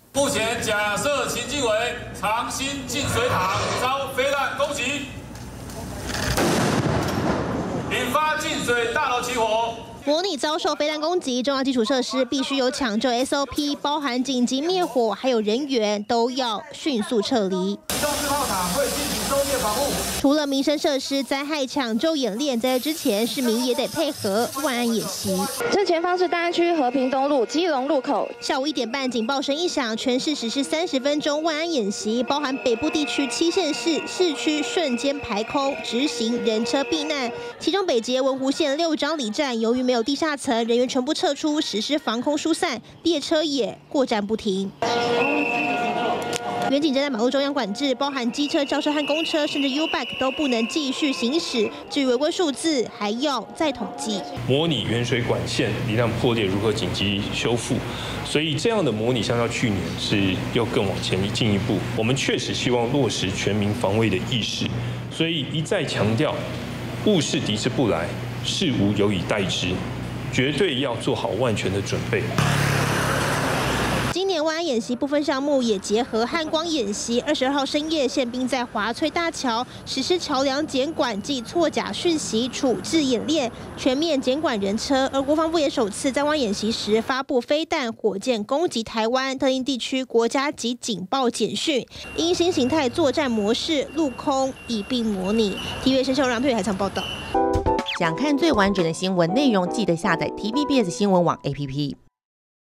目前假设情境为长兴净水塔遭飞弹攻击，引发净水大楼起火。 模拟遭受飞弹攻击，重要基础设施必须有抢救 SOP， 包含紧急灭火，还有人员都要迅速撤离。 机动式炮塔会进行周边防护。 除了民生设施，灾害抢救演练在之前，市民也得配合万安演习。 正前方是大安区和平东路基隆路口。 下午1点半，警报声一响，全市实施30分钟万安演习，包含北部地区7县市市区瞬间排空，执行人车避难。其中北捷文湖线6张里站，由于没有地下层，人员全部撤出，实施防空疏散，列车也过站不停。远景站在马路中央管制，包含机车、轿车和公车，甚至 U-Bike 都不能继续行驶。至于违规数字，还要再统计。 模拟远水管线罹难破裂如何紧急修复，所以这样的模拟相较去年是又更往前进一步。我们确实希望落实全民防卫的意识，所以一再强调，物是敌之不来，事无有以待之，绝对要做好万全的准备。 今年万安演习部分项目也结合汉光演习。22号深夜，宪兵在华翠大桥实施桥梁检管及错假讯息处置演练，全面检管人车。而国防部也首次在万安演习时发布飞弹、火箭攻击台湾特定地区国家级警报简讯，因新形态作战模式陆空一并模拟。TVBS 陈秀让配海场报道。 想看最完整的新闻内容，记得下载TVBS 新闻网 APP。